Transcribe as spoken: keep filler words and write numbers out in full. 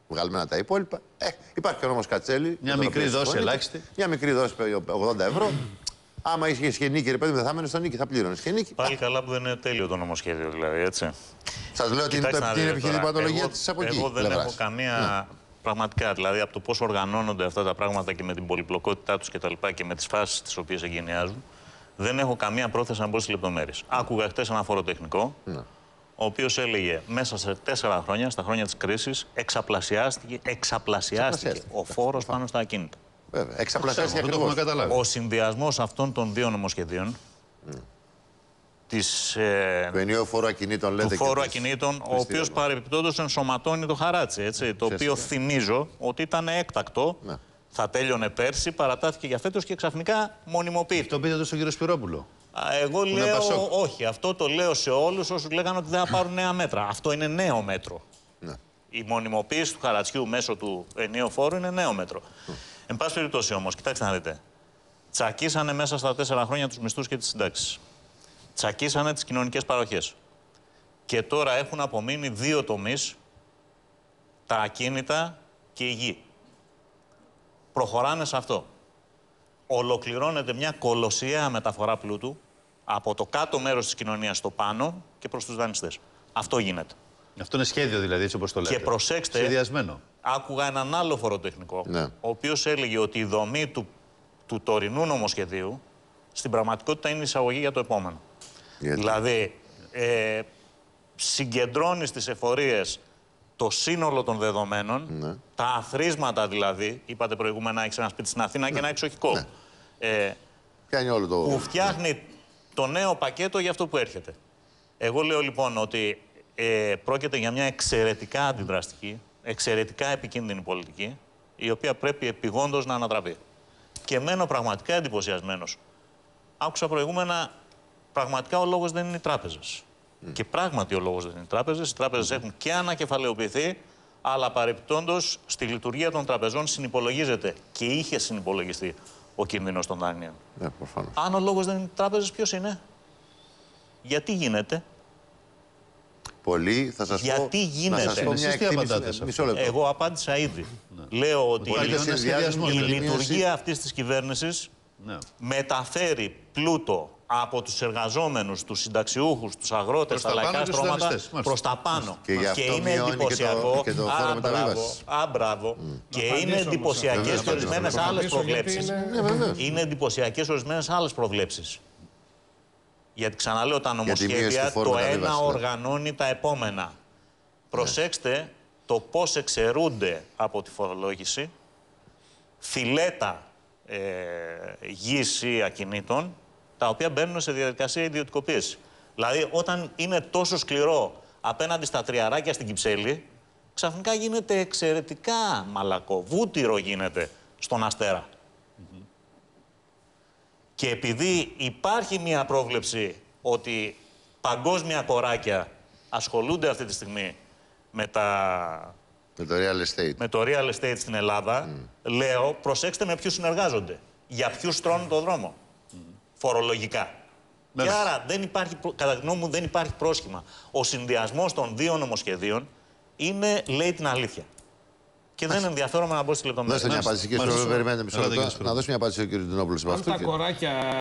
βγαλμένα τα υπόλοιπα. Ε, υπάρχει και ο νόμος Κατσέλη. Μια μικρή δόση ελάχιστη. Μια μικρή δόση ογδόντα ευρώ. Άμα είχε νίκη, ρε παιδί μου, δεν θα μένει στο νίκη, θα πλήρωνε. Πάλι καλά που δεν είναι τέλειο το νομοσχέδιο, δηλαδή, έτσι. Σας λέω ότι είναι την επιχειρηματολογία της από εκεί. Εγώ δεν έχω καμία. Ναι. Πραγματικά, δηλαδή, από το πώς οργανώνονται αυτά τα πράγματα και με την πολυπλοκότητά τους και τα λοιπά και με τις φάσεις τις οποίες εγκαινιάζουν, δεν έχω καμία πρόθεση να μπω στις λεπτομέρειες. Άκουγα χτες ένα φοροτεχνικό, ναι. ο οποίος έλεγε μέσα σε τέσσερα χρόνια, στα χρόνια της κρίσης, εξαπλασιάστηκε, εξαπλασιάστηκε ο φόρος πάνω στα ακίνητα. Βέβαια, εξαπλασιάστηκε ακριβώς. Ο συνδυασμός αυτών των δύο νομοσχεδίων, mm. της, ε, του ενιαίου φόρου ακινήτων, λέτε, του φόρου ακινήτων, ο οποίος παρεμπιπτόντως ενσωματώνει το χαράτσι, έτσι, το οποίο θυμίζω ότι ήταν έκτακτο, ναι. θα τέλειωνε πέρσι, παρατάθηκε για φέτος και ξαφνικά μονιμοποιήθηκε. Το πείτε στον κύριο Σπυρόπουλο. Εγώ λέω όχι. Αυτό το λέω σε όλους όσους λέγανε ότι δεν θα πάρουν νέα μέτρα. Αυτό είναι νέο μέτρο. Ναι. Η μονιμοποίηση του χαρατσιού μέσω του ενιαίου φόρου είναι νέο μέτρο. Mm. Εν πάση περιπτώσει όμως, κοιτάξτε να δείτε. Τσακίσανε μέσα στα τέσσερα χρόνια τους μισθούς και τις συντάξεις. Τσακίσανε τις κοινωνικές παροχές. Και τώρα έχουν απομείνει δύο τομείς, τα ακίνητα και η γη. Προχωράνε σε αυτό. Ολοκληρώνεται μια κολοσιαία μεταφορά πλούτου από το κάτω μέρος της κοινωνίας στο πάνω και προς τους δανειστές. Αυτό γίνεται. Αυτό είναι σχέδιο δηλαδή, έτσι όπως το λέτε. Και προσέξτε, σχεδιασμένο. Άκουγα έναν άλλο φοροτεχνικό, ναι. ο οποίος έλεγε ότι η δομή του, του τωρινού νομοσχεδίου στην πραγματικότητα είναι εισαγωγή για το επόμενο. Γιατί? Δηλαδή, ε, συγκεντρώνει στις εφορίες το σύνολο των δεδομένων, ναι. τα αθροίσματα δηλαδή, είπατε προηγούμενα, έχεις ένα σπίτι στην Αθήνα ναι. και ένα εξοχικό, ναι. ε, όλο το... που φτιάχνει ναι. το νέο πακέτο για αυτό που έρχεται. Εγώ λέω λοιπόν ότι ε, πρόκειται για μια εξαιρετικά αντιδραστική, εξαιρετικά επικίνδυνη πολιτική, η οποία πρέπει επιγόντως να ανατραπεί. Και μένω πραγματικά εντυπωσιασμένος. Άκουσα προηγούμενα, πραγματικά ο λόγος δεν είναι οι τράπεζες. Mm. Και πράγματι ο λόγος δεν είναι οι τράπεζες. Οι τράπεζες mm. έχουν και ανακεφαλαιοποιηθεί, αλλά παρεπιπτόντως στη λειτουργία των τραπεζών συνυπολογίζεται και είχε συνυπολογιστεί ο κίνδυνος των δάνειων. Yeah, Αν ο λόγος δεν είναι οι τράπεζες, ποιος είναι? Γιατί γίνεται? Πολύ, θα σας Γιατί πω, γίνεται? Να σας πω μια εκτίμηση. Μισό λεπτό. Εγώ απάντησα ήδη. Ναι. Λέω ότι η, η λειτουργία αυτής της κυβέρνησης ναι. μεταφέρει πλούτο από τους εργαζόμενους, τους συνταξιούχους, τους αγρότες, τα λαϊκά στρώματα προς τα πάνω. Και, και είναι εντυπωσιακό. Και το, και το α, μπράβο, α, μπράβο. Mm. Και είναι εντυπωσιακές και ορισμένες άλλες προβλέψεις. Είναι, είναι εντυπωσιακές ορισμένες άλλες προβλέψεις. Γιατί ξαναλέω, τα νομοσχέδια το ένα οργανώνει τα επόμενα. Προσέξτε το πώς εξαιρούνται από τη φορολόγηση φιλέτα ε, γης ή ακινήτων, τα οποία μπαίνουν σε διαδικασία ιδιωτικοποίηση. Δηλαδή, όταν είναι τόσο σκληρό απέναντι στα τριαράκια στην Κυψέλη, ξαφνικά γίνεται εξαιρετικά μαλακό. Βούτυρο γίνεται στον Αστέρα. Mm-hmm. Και επειδή υπάρχει μια πρόβλεψη ότι παγκόσμια κοράκια ασχολούνται αυτή τη στιγμή με, τα... με, το, real estate. με το real estate στην Ελλάδα, mm. λέω, προσέξτε με ποιους συνεργάζονται. Για ποιους στρώνουν το δρόμο. Mm. Φορολογικά. Μάλιστα. Και άρα, δεν υπάρχει, κατά τη γνώμη μου, δεν υπάρχει πρόσχημα. Ο συνδυασμός των δύο νομοσχεδίων είναι, λέει την αλήθεια. Και δεν ενδιαφέρομαι να μπω στη λεπτομέρεια. Δώστε μια απάντηση, κύριε Σπυρόπουλο. Περιμένετε μισό λεπτό. Να δώσει μια απάντηση ο κύριος Ντινόπουλος.